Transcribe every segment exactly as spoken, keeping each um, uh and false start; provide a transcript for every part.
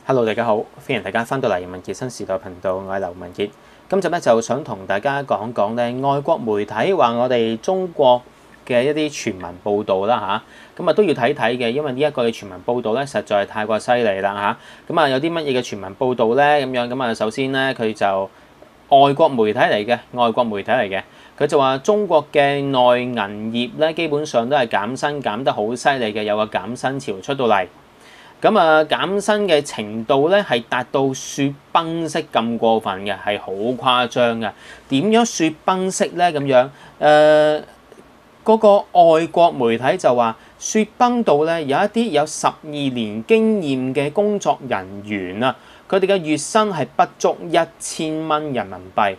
Hello， 大家好，歡迎大家翻到嚟《人文傑新時代》頻道，我係劉文傑。今集咧就想同大家講講咧，外國媒體話我哋中國嘅一啲傳聞報導啦嚇，咁啊都要睇睇嘅，因為呢一個嘅傳聞報導咧實在係太過犀利啦嚇。咁啊有啲乜嘢嘅傳聞報導咧咁樣，咁啊首先咧佢就外國媒體嚟嘅，外國媒體嚟嘅，佢就話中國嘅內銀業咧基本上都係減薪減得好犀利嘅，有個減薪潮出到嚟。咁啊減薪嘅程度咧係達到雪崩式咁過分嘅，係好誇張嘅。點樣雪崩式咧咁樣？誒、呃、嗰、那個外國媒體就話雪崩到咧有一啲有十二年經驗嘅工作人員啊，佢哋嘅月薪係不足一千蚊人民幣。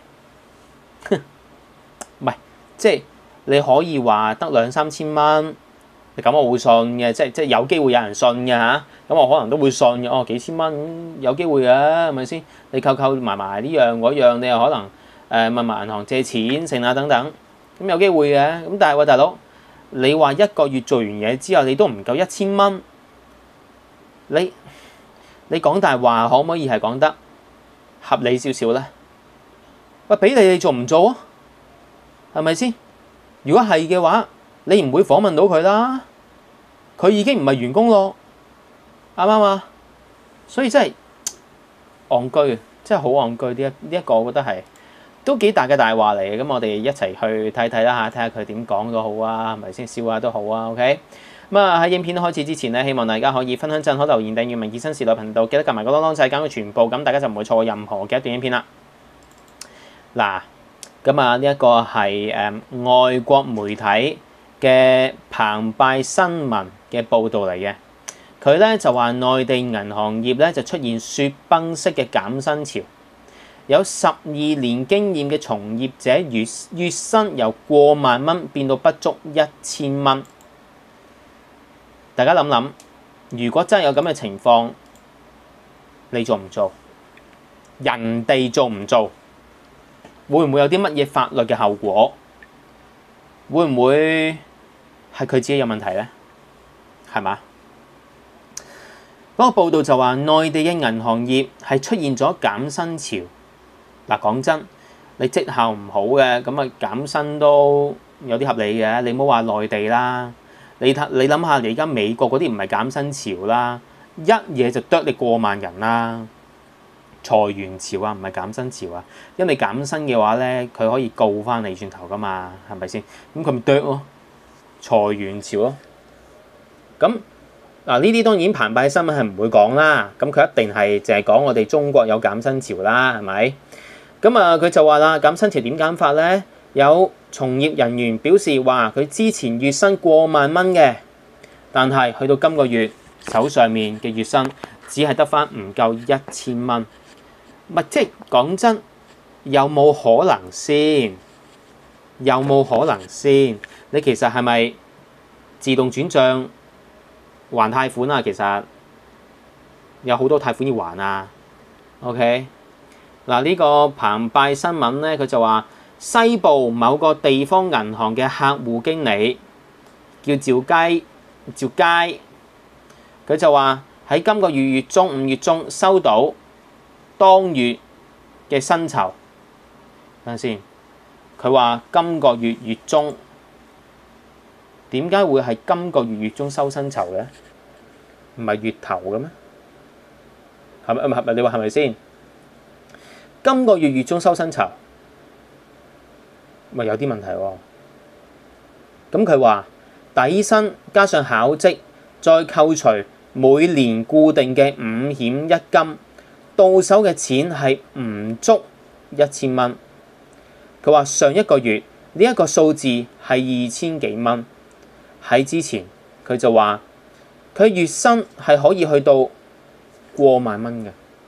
唔係，即係你可以話得兩三千蚊。咁我會信嘅，即係即係有機會有人信嘅嚇，咁我可能都會信嘅。哦，幾千蚊有機會嘅，係咪先？你扣扣埋埋呢樣嗰樣，你又可能誒、呃、問埋銀行借錢剩啊等等，咁有機會嘅。咁但係喂大佬，你話一個月做完嘢之後，你都唔夠一千蚊，你你講大話可唔可以係講得合理少少咧？喂，俾你你做唔做啊？係咪先？如果係嘅話，你唔會訪問到佢啦，佢已經唔係員工咯，啱唔啱啊？所以真係戇居，真係好戇居。呢一呢一個，我覺得係都幾大嘅大話嚟嘅。咁我哋一齊去睇睇啦嚇，睇下佢點講都好啊，係咪先？笑下都好啊。OK，咁啊喺影片開始之前咧，希望大家可以分享、讚好、留言、訂閱《文傑新時代》頻道，記得撳埋個啷啷掣，揀佢全部，咁大家就唔會錯過任何嘅一段影片啦。嗱，咁啊呢一個係誒外國媒體嘅澎湃新聞嘅報導嚟嘅，佢咧就話內地銀行業咧就出現雪崩式嘅減薪潮，有十二年經驗嘅從業者月月薪由過萬蚊變到不足一千蚊。大家諗諗，如果真係有咁嘅情況，你做唔做？人哋做唔做？會唔會有啲乜嘢法律嘅後果？會唔會係佢自己有問題咧？係嘛？嗰個報道就話，內地嘅銀行業係出現咗減薪潮。嗱，講真，你績效唔好嘅，咁啊減薪都有啲合理嘅。你唔好話內地啦，你睇你諗下，你而家美國嗰啲唔係減薪潮啦，一嘢就剁你過萬人啦。裁員潮啊，唔係減薪潮啊，因為你減薪嘅話咧，佢可以告翻你轉頭噶嘛，係咪先？咁佢咪剁咯，裁員潮咯。咁嗱呢啲當然澎湃新聞係唔會講啦，咁佢一定係淨係講我哋中國有減薪潮啦，係咪？咁啊佢就話啦，減薪潮點減法咧？有從業人員表示話，佢之前月薪過萬蚊嘅，但係去到今個月手上面嘅月薪只係得翻唔夠一千蚊。咪即係講真，有冇可能先？有冇可能先？你其實係咪自動轉帳還貸款啊？其實有好多貸款要還啊。OK，嗱呢個澎湃新聞咧，佢就話西部某個地方銀行嘅客戶經理叫趙佳，趙佳，佢就話喺今個月月中五月中收到當月嘅薪酬，等陣先。佢話今個月月中，點解會係今個月月中收薪酬嘅？唔係月頭嘅咩？係咪？係咪？你話係咪先？今個月月中收薪酬，咪有啲問題喎。咁佢話底薪加上考績，再扣除每年固定嘅五險一金，到手嘅錢係唔足一千蚊。佢話上一個月呢一個數字係二千幾蚊。喺之前佢就話佢月薪係可以去到過萬蚊嘅。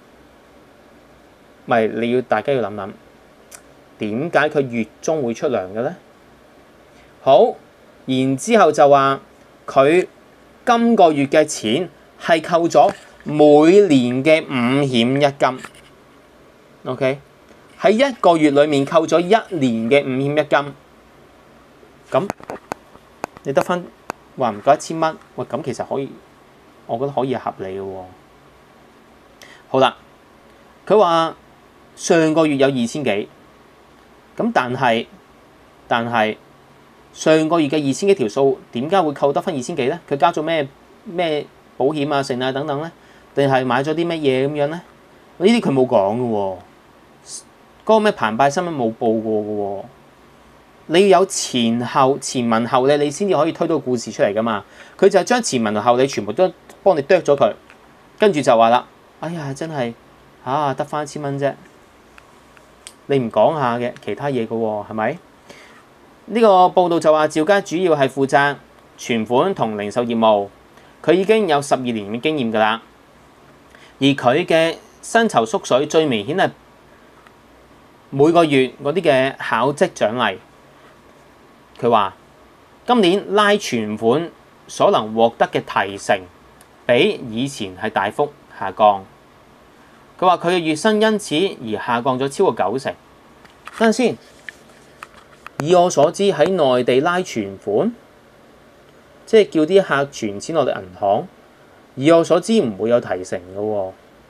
咪你要大家要諗諗，點解佢月中會出糧嘅咧？好，然之後就話佢今個月嘅錢係扣咗每年嘅五險一金。OK， 喺一個月裡面扣咗一年嘅五險一金，咁你得翻話唔夠一千蚊，喂咁其實可以，我覺得可以合理嘅喎。 好啦，佢話上個月有二千幾，咁但係但係上個月嘅二千幾條數點解會扣得翻二千幾咧？佢交咗咩咩保險啊、剩啊等等咧，定係買咗啲乜嘢咁樣咧？呢啲佢冇講嘅喎，嗰個咩澎湃新聞冇報過嘅喎。你要有前後前文後理，你先至可以推到個故事出嚟噶嘛。佢就係將前文後理全部都幫你剁咗佢，跟住就話啦：哎呀，真係嚇得翻一千蚊啫！你唔講下嘅其他嘢嘅喎，係咪？呢個報道就話趙佳主要係負責存款同零售業務，佢已經有十二年嘅經驗㗎啦。而佢嘅薪酬縮水最明顯係每個月嗰啲嘅考績獎勵。佢話今年拉存款所能獲得嘅提成，比以前係大幅下降。佢話佢嘅月薪因此而下降咗超過九成。等陣先，以我所知喺內地拉存款，即係叫啲客存錢落嚟銀行。以我所知唔會有提成嘅喎。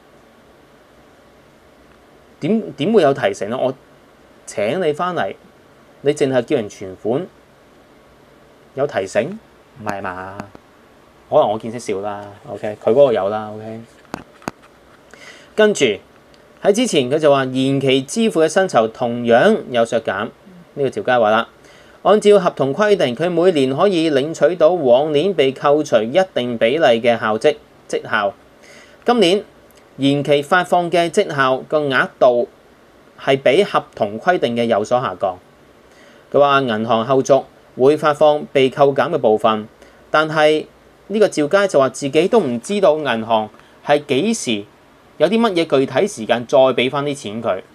點點會有提成咧？我請你翻嚟，你淨係叫人存款有提成，唔係嘛？可能我見識少啦。OK， 佢嗰個有啦。OK， 跟住喺之前佢就話延期支付嘅薪酬同樣有削減。呢、這個趙佳話啦，按照合同規定，佢每年可以領取到往年被扣除一定比例嘅校績績效。今年延期發放嘅績效個額度係比合同規定嘅有所下降。佢話銀行後續會發放被扣減嘅部分，但係呢個趙佳就話自己都唔知道銀行係幾時有啲乜嘢具體時間再俾翻啲錢佢。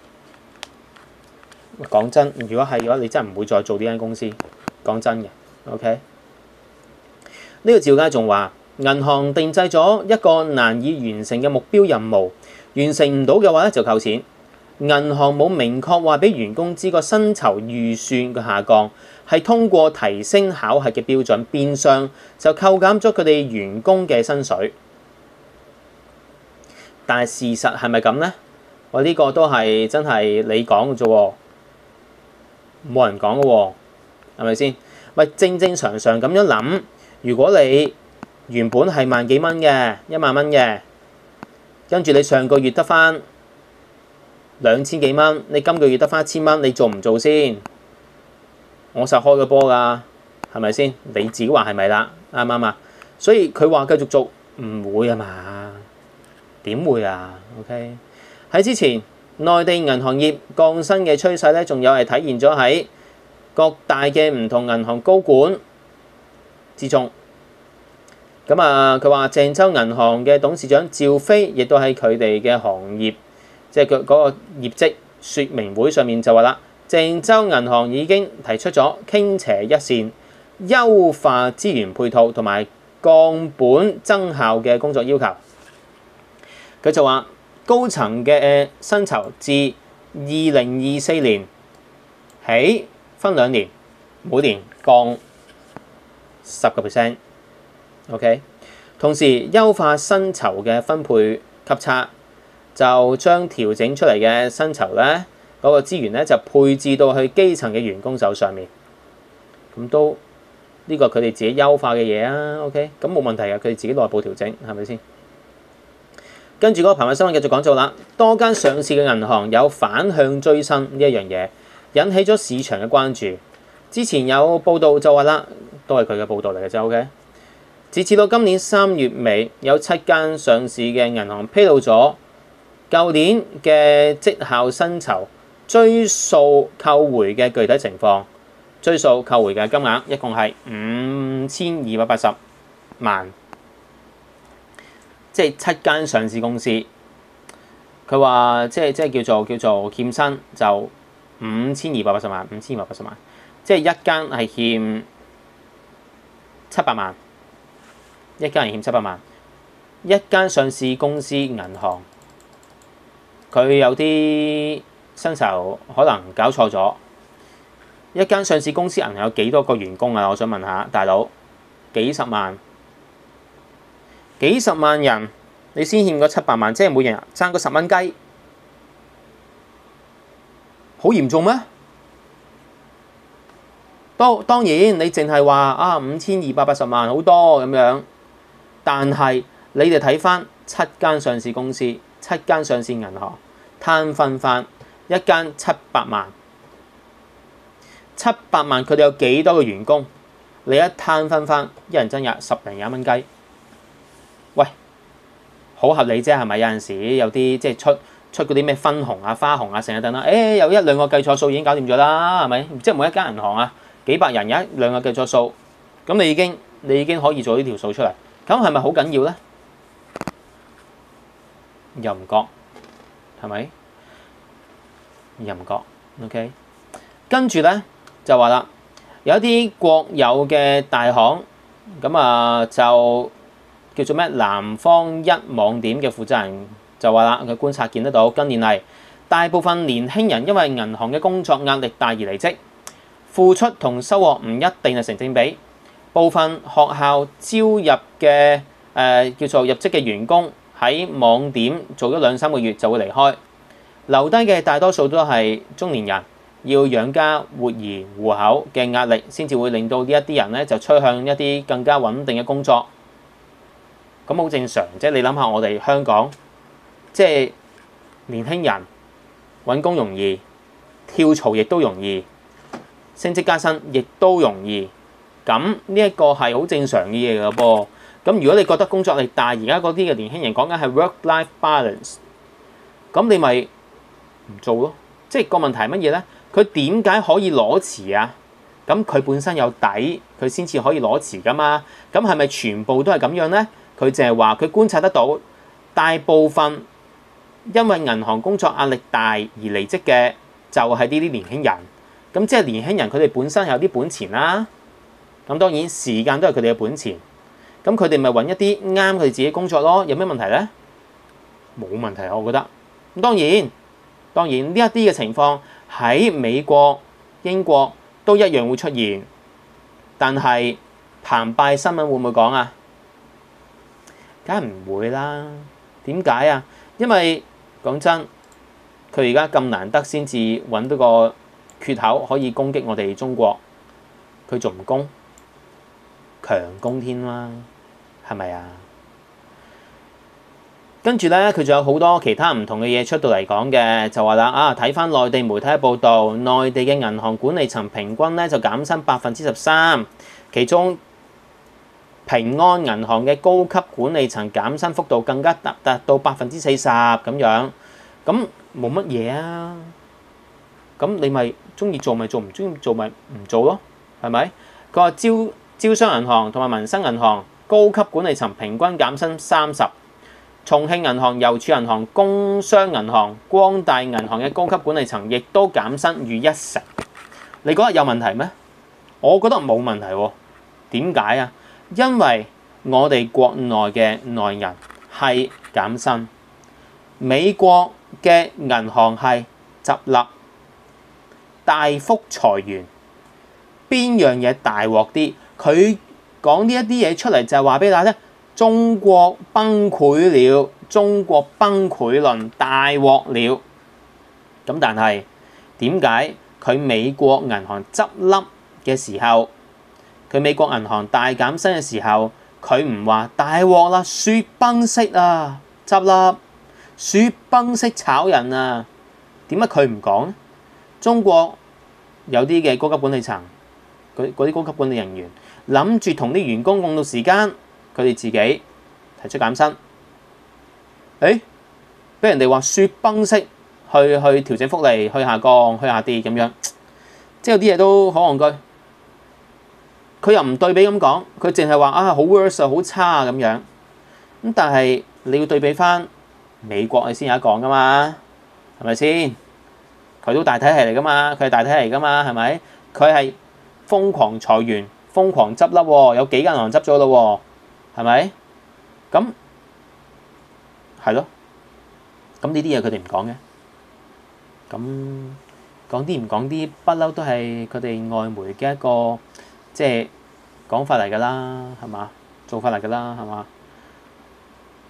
講真，如果係嘅話，你真係唔會再做呢間公司。講真嘅 ，OK。呢個趙佳仲話，銀行定製咗一個難以完成嘅目標任務，完成唔到嘅話咧就扣錢。銀行冇明確話俾員工知個薪酬預算嘅下降係通過提升考核嘅標準，變相就扣減咗佢哋員工嘅薪水。但係事實係咪咁呢？我呢個都係真係你講嘅啫喎，冇人講嘅喎，係咪先？咪正正常常咁樣諗，如果你原本係萬幾蚊嘅，一萬蚊嘅，跟住你上個月得翻兩千幾蚊，你今個月得翻一千蚊，你做唔做先？我實開個波㗎，係咪先？你自己話係咪啦？啱唔啱啊？所以佢話繼續做唔會啊嘛？點會啊 ？OK， 喺之前內地銀行業降薪嘅趨勢咧，仲有係體現咗喺各大嘅唔同銀行高管之中。咁啊，佢話鄭州銀行嘅董事長趙飛亦都喺佢哋嘅行業，即係佢嗰個業績説明會上面就話啦，鄭州銀行已經提出咗傾斜一線、優化資源配套同埋降本增效嘅工作要求。佢就話高層嘅薪酬自二零二四年起分兩年，每年降十個 percent。OK， 同時優化薪酬嘅分配級差，就將調整出嚟嘅薪酬咧嗰個資源咧就配置到去基層嘅員工手上面。咁都呢個佢哋自己優化嘅嘢啊。OK， 咁冇問題嘅，佢哋自己內部調整係咪先？跟住嗰個澎湃新聞繼續講做啦，多間上市嘅銀行有反向追薪呢一樣嘢，引起咗市場嘅關注。之前有報道就話啦，都係佢嘅報道嚟嘅啫。OK， 截至到今年三月尾，有七間上市嘅銀行披露咗舊年嘅績效薪酬追溯扣回嘅具體情況，追溯扣回嘅金額一共係五千二百八十萬。即係七間上市公司，佢話即係即係叫做叫做欠薪就五千二百八十萬，五千二百八十萬，即係一間係欠七百萬，一間係欠七百萬，一間上市公司銀行，佢有啲薪酬可能搞錯咗。一間上市公司銀行有幾多個員工啊？我想問下大佬，幾十萬。幾十萬人你先欠嗰七百萬，即係每人爭嗰十蚊雞，好嚴重咩？當當然你淨係話啊五千二百八十萬好多咁樣，但係你哋睇翻七間上市公司、七間上市銀行攤分翻一間七百萬，七百萬佢哋有幾多個員工？你一攤分翻，一人爭廿十零廿蚊雞，喂，好合理啫係咪？有陣時有啲即係出出嗰啲咩分紅啊、花紅啊，成日等等，誒、欸、有一兩個計錯數已經搞掂咗啦，係咪？即係每一間銀行啊，幾百人有一兩個計錯數，咁你已經你已經可以做呢條數出嚟，咁係咪好緊要咧？又唔覺，係咪？又唔覺 ，OK。跟住咧就話啦，有一啲國有嘅大行，咁啊就叫做咩南方一網點嘅負責人就話啦，佢觀察見得到，近年嚟大部分年輕人因為銀行嘅工作壓力大而離職，付出同收穫唔一定係成正比。部分學校招入嘅誒、呃、叫做入職嘅員工喺網點做咗兩三個月就會離開，留低嘅大多數都係中年人，要養家活兒糊口嘅壓力，先至會令到呢一啲人咧就趨向一啲更加穩定嘅工作。咁好正常，即係你諗下我哋香港，即係年輕人揾工容易，跳槽亦都容易，升職加薪亦都容易。咁呢一個係好正常嘅嘢㗎噃。咁如果你覺得工作力大，而家嗰啲嘅年輕人講緊係 work-life balance，咁你咪唔做咯。即係個問題係乜嘢咧？佢點解可以裸辭啊？咁佢本身有底，佢先至可以裸辭㗎嘛。咁係咪全部都係咁樣咧？佢淨係話佢觀察得到，大部分因為銀行工作壓力大而離職嘅就係呢啲年輕人。咁即係年輕人佢哋本身有啲本錢啦。咁當然時間都係佢哋嘅本錢。咁佢哋咪揾一啲啱佢哋自己工作咯。有咩問題咧？冇問題，我覺得。咁當然當然呢一啲嘅情況喺美國、英國都一樣會出現。但係澎湃新聞會唔會講啊？梗係唔會啦。點解啊？因為講真，佢而家咁難得先至揾到個缺口可以攻擊我哋中國，佢仲唔攻？強攻添啦，係咪啊？跟住咧，佢仲有好多其他唔同嘅嘢出到嚟講嘅，就話啦啊，睇翻內地媒體嘅報導，內地嘅銀行管理層平均咧就減薪百分之十三，其中平安銀行嘅高級管理層減薪幅度更加達達到百分之四十咁樣，咁冇乜嘢啊？咁你咪中意做咪做，唔中意做咪唔做咯，係咪？佢話招招商銀行同埋民生銀行高級管理層平均減薪三十，重慶銀行、郵儲銀行、工商銀行、光大銀行嘅高級管理層亦都減薪逾一成。你覺得有問題咩？我覺得冇問題喎。點解啊？因為我哋國內嘅內人係減薪，美國嘅銀行係執笠，大幅裁員，邊樣嘢大鑊啲？佢講呢一啲嘢出嚟就係話俾大家聽，中國崩潰了，中國崩潰論大鑊了。咁但係點解佢美國銀行執笠嘅時候，佢美國銀行大減薪嘅時候，佢唔話大鑊啦，雪崩式啊執笠，雪崩式炒人啊？點解佢唔講咧？中國有啲嘅高級管理層，嗰啲高級管理人員諗住同啲員工共度時間，佢哋自己提出減薪，誒，俾人哋話雪崩式去去調整福利，去下降，去下跌咁樣，即係有啲嘢都好戇居。佢又唔對比咁講，佢淨係話啊好 worse 啊，好差啊咁樣。咁但係你要對比翻美國，你先有得講噶嘛，係咪先？佢都大體系嚟噶嘛，佢係大體系嚟噶嘛，係咪？佢係瘋狂裁員、瘋狂執笠喎，有幾間銀行執咗咯喎，係咪？咁係咯，咁呢啲嘢佢哋唔講嘅，咁講啲唔講啲，不嬲都係佢哋外媒嘅一個即係講法嚟㗎啦，係嘛？做法嚟㗎啦，係嘛？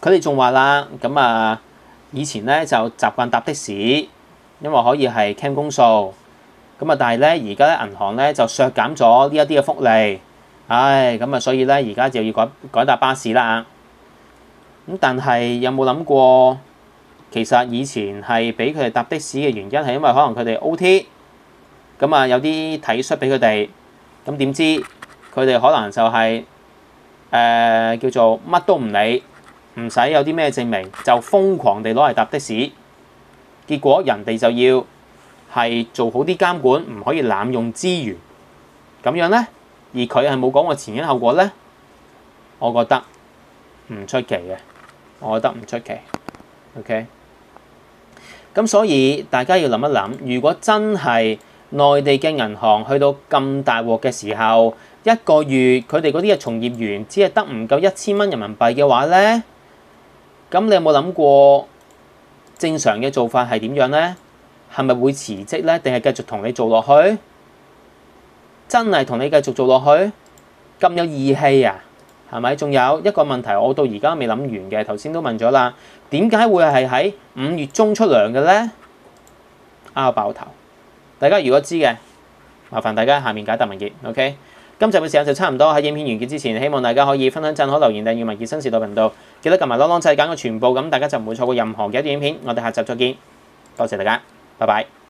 佢哋仲話啦，咁啊以前咧就習慣搭的士，因為可以係 claim 公數。咁啊，但係咧而家咧銀行咧就削減咗呢一啲嘅福利，唉，咁啊所以咧而家就要改改搭巴士啦。咁但係有冇諗過，其實以前係俾佢哋搭的士嘅原因係因為可能佢哋 O T， 咁啊有啲體恤俾佢哋，咁點知佢哋可能就係、是、誒、呃、叫做乜都唔理，唔使有啲咩證明，就瘋狂地攞嚟搭的士，結果人哋就要係做好啲監管，唔可以濫用資源，咁樣咧，而佢係冇講過前因後果咧，我覺得唔出奇嘅，我覺得唔出奇。OK， 咁所以大家要諗一諗，如果真係內地嘅銀行去到咁大鑊嘅時候，一個月佢哋嗰啲嘅從業員只係得唔夠一千蚊人民幣嘅話咧，咁你有冇諗過正常嘅做法係點樣咧？係咪會辭職咧？定係繼續同你做落去？真係同你繼續做落去？咁有義氣啊？係咪？仲有一個問題，我到而家未諗完嘅，頭先都問咗啦。點解會係喺五月中出糧嘅咧？拗爆頭！大家如果知嘅，麻煩大家下面解答文傑。OK， 今集嘅時間就差唔多。喺影片完結之前，希望大家可以分享、讚好、留言、訂閱文傑新時代頻道，記得撳埋啷啷掣揀個全部，咁大家就唔會錯過任何嘅一段影片。我哋下集再見，多謝大家。拜拜。